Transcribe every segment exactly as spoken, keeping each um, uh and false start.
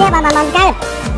kia mà mà mà cái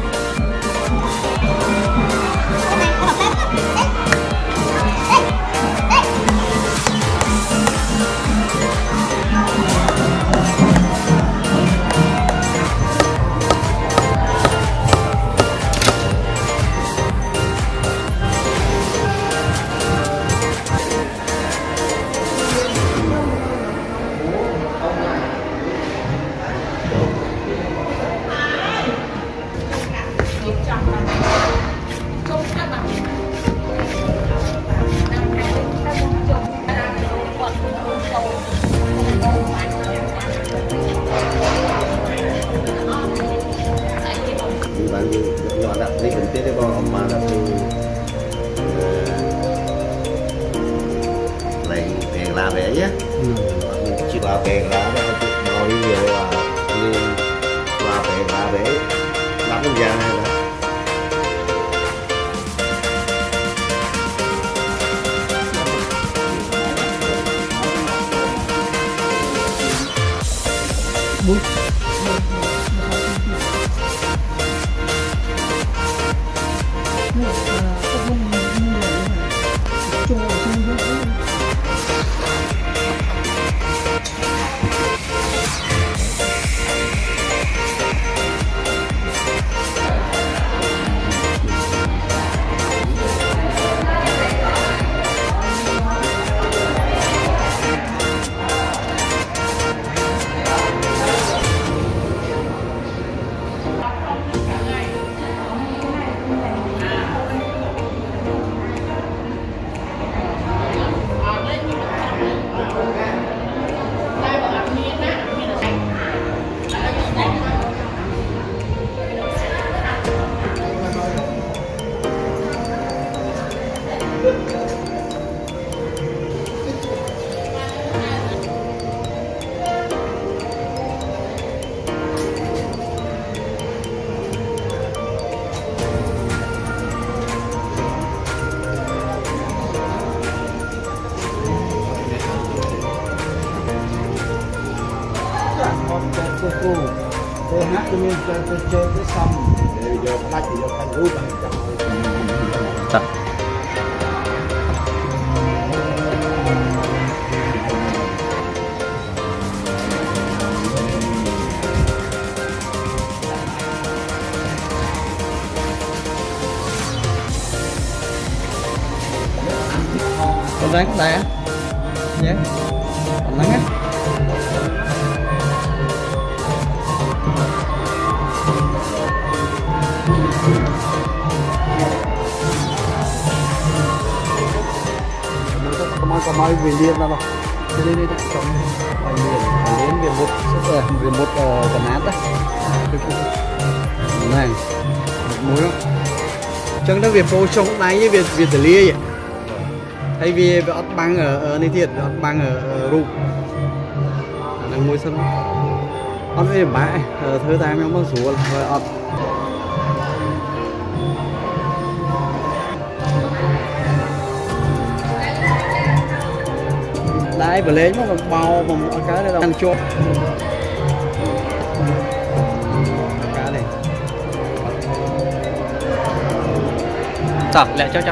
là vậy nhé, chỉ là bèn là ngồi về là liên là bèn là để đánh cái giang này nè. Bút cô cô tôi hát cho mình chơi chơi tới xong để giờ bắt thì giờ thành rút bằng chậm thật con rắn đây á nhé còn nắng á có mai về liên ra rồi đây đây đây trồng vài liền vài liền về một về một cái nát đấy này muối không chẳng đó việc phô trồng đáy với việc việc xử lý vậy hay vì ớt băng ở ở này thiệt ớt băng ở ru đang muối sân ớt về bãi thơ tay mới có số rồi ớt đấy vừa lấy nó còn bao bằng cái đây là đang chốt cá này chặt lại cho chặt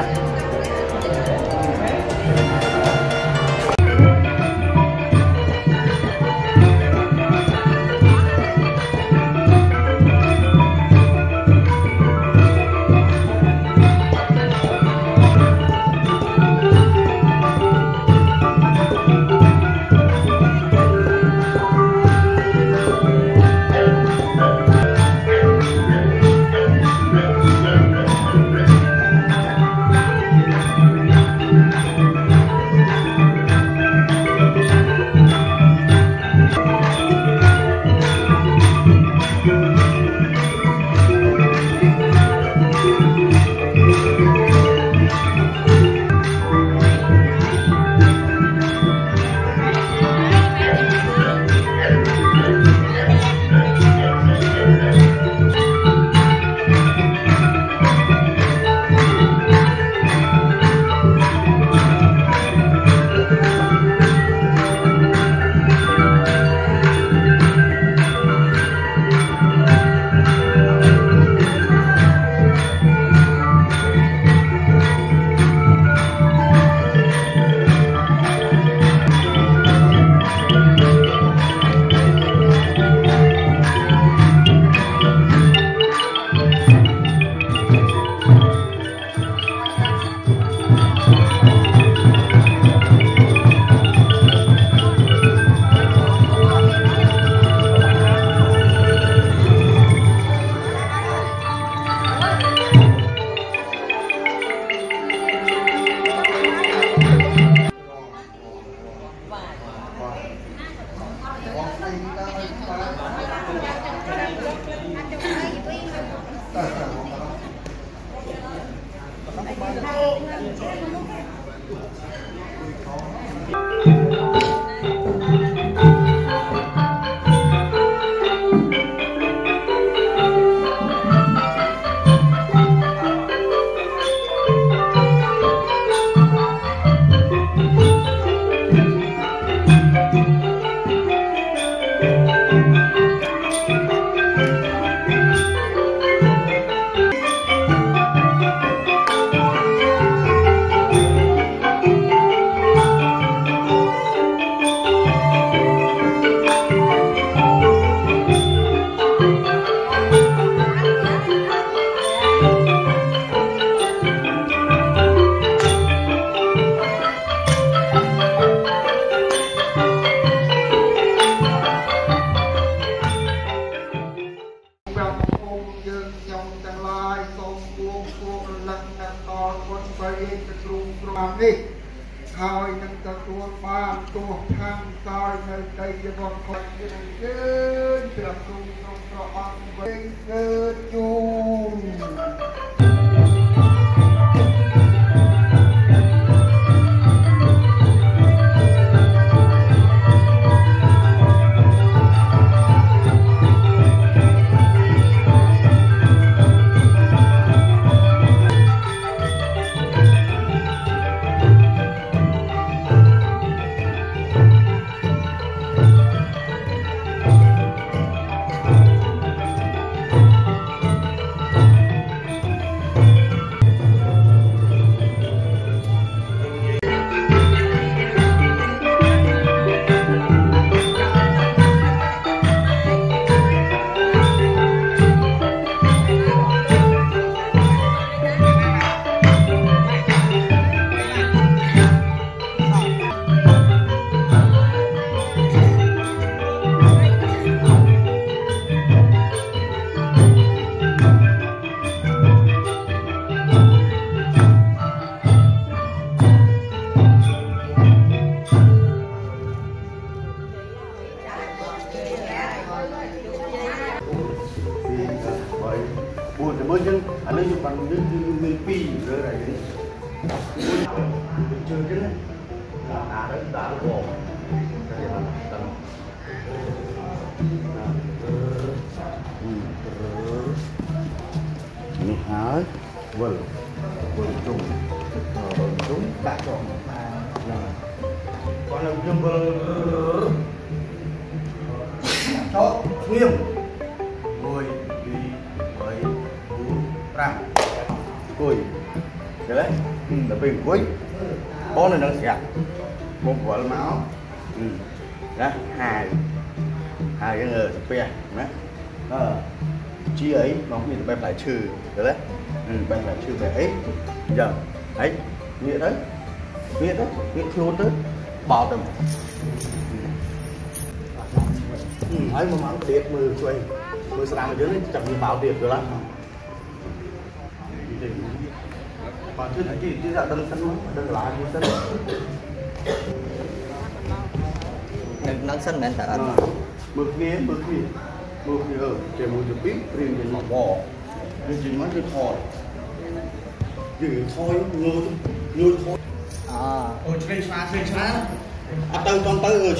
ហើយនឹងទទួលបានទោះខាងសោយនៅដីរបស់គាត់យើងយើងព្រះទ្រង់ក្នុងព្រះអង្គវិញកើតជូន buồn thì mới nhưng anh ấy bằng những người pi rồi này chơi cái này đá đấy đá nó bò mình hái vâng vâng trùng vâng trùng đã chọn còn là nhưng vâng cho nghiêm ngồi đi với bốn trăm cùi đấy là bình cuối con này nó sẹt một quả máu đó hai hai cái người pe đấy chi ấy nó như bên phải trừ đấy bên phải trừ về ấy giờ ấy nghĩa đấy nghĩa đấy nghĩa luôn đấy bỏ tầm ấy mà mang tiệt mười xuôi mười sáng ở dưới này chẳng như báo tiệt rồi lắm còn chứ thấy gì chứ là đâm sân đâm lá như sân nâng sân men thật mực kia mực kia mực kia ở trên một chục ít riêng trên một bò nhưng chỉ nói cái thỏi chỉ thôi như như thôi à ôi chơi xóa chơi xóa à tao con tao rồi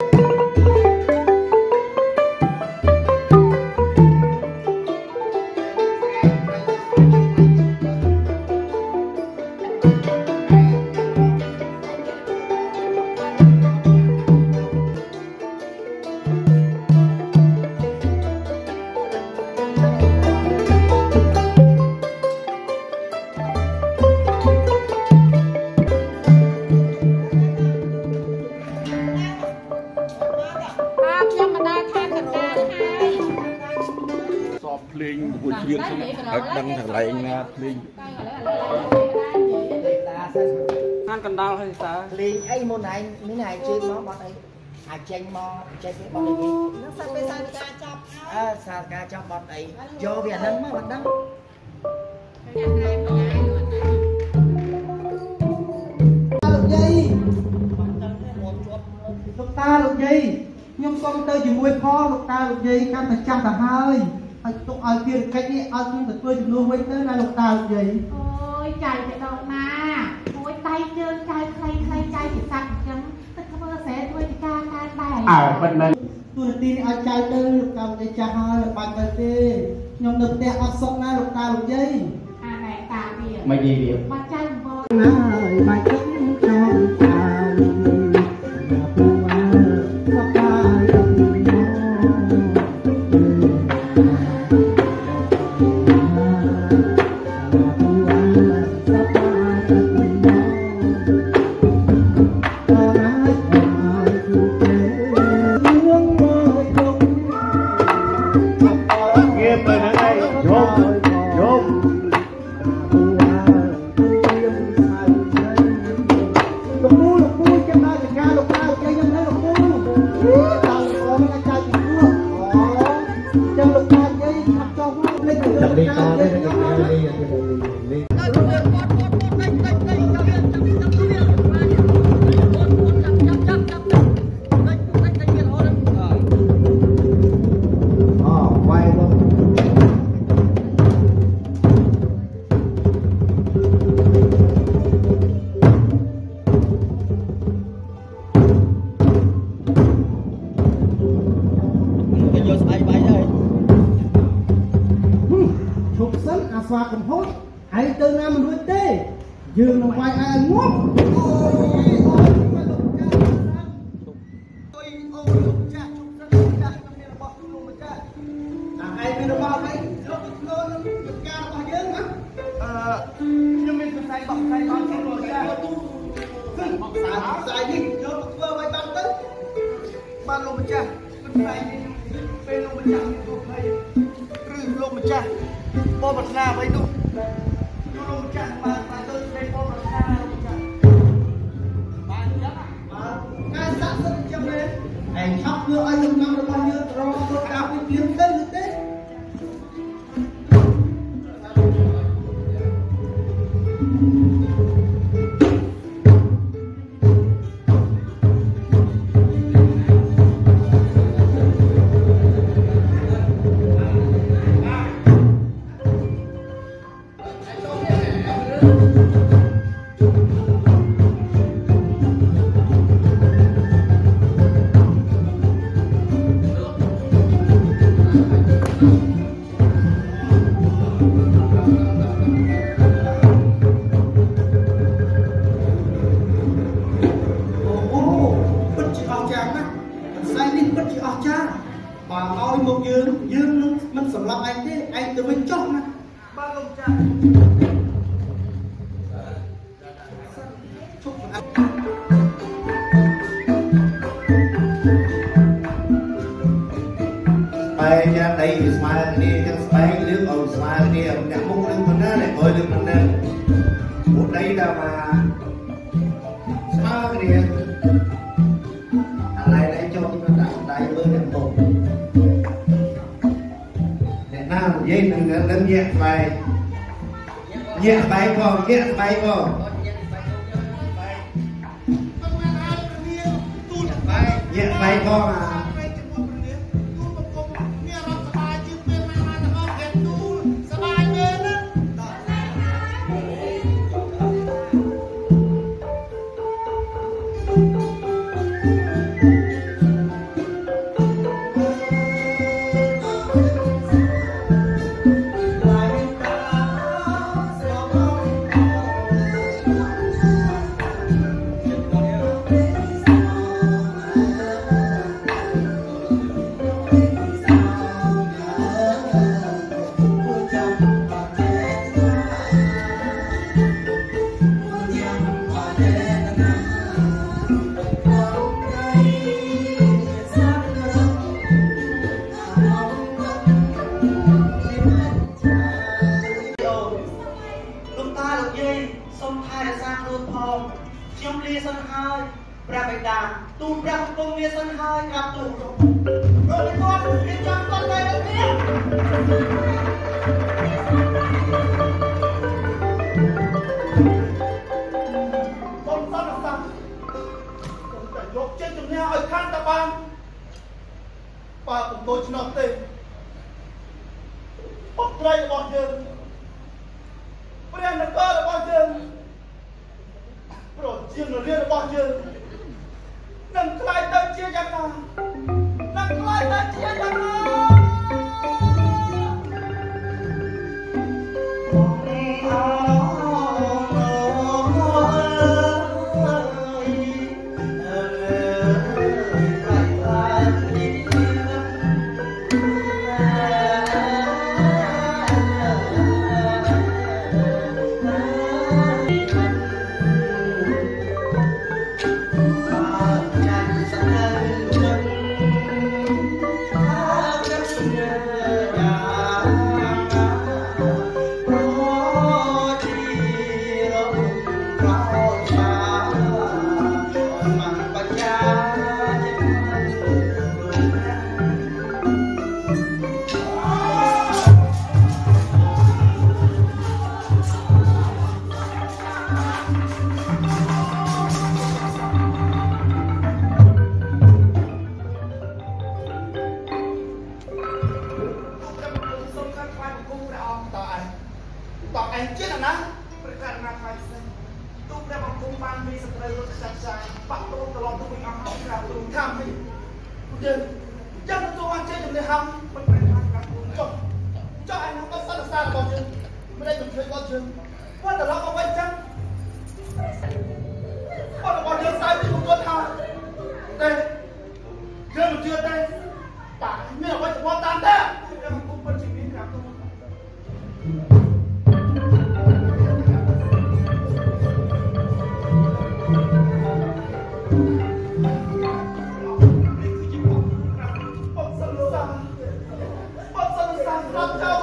lên buổi chiều ở đằng thằng lại nghe lên ăn cần đau hay sao lên ấy môn này mấy ngày chơi nó bọn ấy à tranh mò chơi cái bọn ấy nó sao bây giờ ca chọc à sao ca chọc bọn ấy do Việt Nam mà bọn đó lục gì lục ta lục gì nhưng con tơ chỉ mùi kho lục ta lục gì cam phải trăm cả hai ឲ្យទុកឲ្យវាកិច្ចនេះឲ្យខ្ញុំទៅធ្វើជំនួសវិញទៅណាលោកតាលោកយាយអូយចៃទៅដល់ណាអូយដៃជើងចៃខ្លីខ្លីចៃជាសាច់អញ្ចឹងទៅធ្វើស្រែធ្វើជាការការដែរអើប៉ុណ្ណឹងទូនាទីនេះឲ្យចៅទៅលោកតាលោកយាយចាស់ហើយបាច់ទៅទេខ្ញុំនៅផ្ទះអត់សុខណាលោកតាលោកយាយអាណែតាវាមិននិយាយវាបាត់ចៅបងណាហើយបាច់ទៅខ្ញុំចៅស្វាកំហុសហើយទៅណាមិនរួចទេយើងនឹងវាយឲ្យងាប់អូយអូយមកលោកចាស់អូយអូយលោកចាស់ជុំសិនចាស់ខ្ញុំមានរបស់លោកម្ចាស់តែឯងមានរបស់អីលោកទៅខ្លួននឹងកិច្ចការរបស់យើងណាអឺខ្ញុំមានខ្សែបោះខ្សែអត់ខ្ញុំលោកចាស់ទូបោះខ្សែខ្សែនេះយកទៅធ្វើឲ្យបានទៅបានលោកម្ចាស់ខ្សែនេះពេលលោកម្ចាស់មានទុកហើយឬលោកម្ចាស់បងប្រាថ្នាអ្វីនោះយល់លោកម្ចាស់បានបានទៅស្ដីបងប្រាថ្នាលោកម្ចាស់បានអញ្ចឹងបាទការសាក់សិទ្ធិចឹងទេឯងឆប់យកឲ្យចំណាំរបស់យើងរកទៅការពីព្រៀងទៅទេបាទឲ្យមកយើងយើងនឹងមិនសម្លាប់ឯងទេឯងទៅវិញចុះណាបាទលោកចាស់ជុំអត់ហើយយ៉ាងដៃស្មើគ្នាទាំងស្បែកលឿងឲ្យស្មើគ្នាអ្នកមុខលឿងប៉ុណ្ណាអ្នកអើយលឿងប៉ុណ្ណាមុខដៃដល់មកស្មើគ្នាអាឡៃដៃចូលទៅដាក់ដៃមើលអ្នកមុខនិយាយនឹងនឹងញាក់ស្បែកញាក់ស្បែកផងញាក់ស្បែកផងញាក់ស្បែកផងអាព្រះបិតាទូព្រះអង្គមានសិនហើយក្រាបទូលលោកនេះគាត់រៀបចំគាត់ទៅដល់គ្នាបងសន្និដ្ឋានតែយកចិត្តជំនះឲ្យខាន់តបានបើពុំដូច្នោះទេត្រីរបស់យើងព្រះនគររបស់យើងប្រជាជនរបស់យើងនឹងខ្លាយទៅជាយ៉ាងណានឹងខ្លាយទៅជាយ៉ាងណាHãy subscribe cho kênh Ghiền Mì Gõ để không bỏ lỡ